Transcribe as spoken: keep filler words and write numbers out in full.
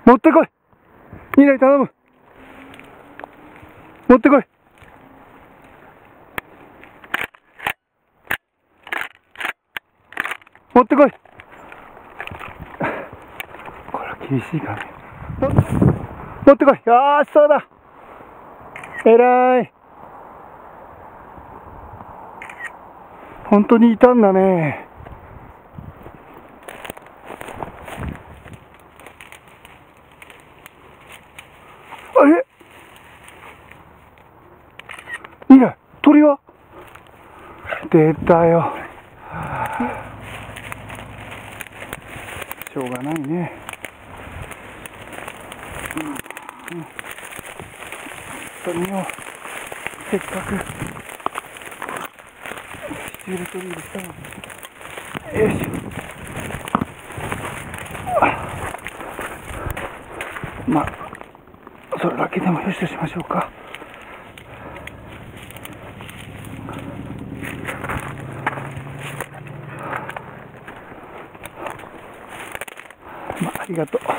持ってこい。にだい頼む。持ってこい。持ってこい。これは厳しいからね。持ってこい。よーし、そうだ。えらい。本当にいたんだね。あれ、いいね。鳥は出たよ。しょうがないね。うんうん、鳥をせっかくスチールトリールしたのに。よいしょ。まあそれだけでもよしとしましょうか。まあ、ありがとう。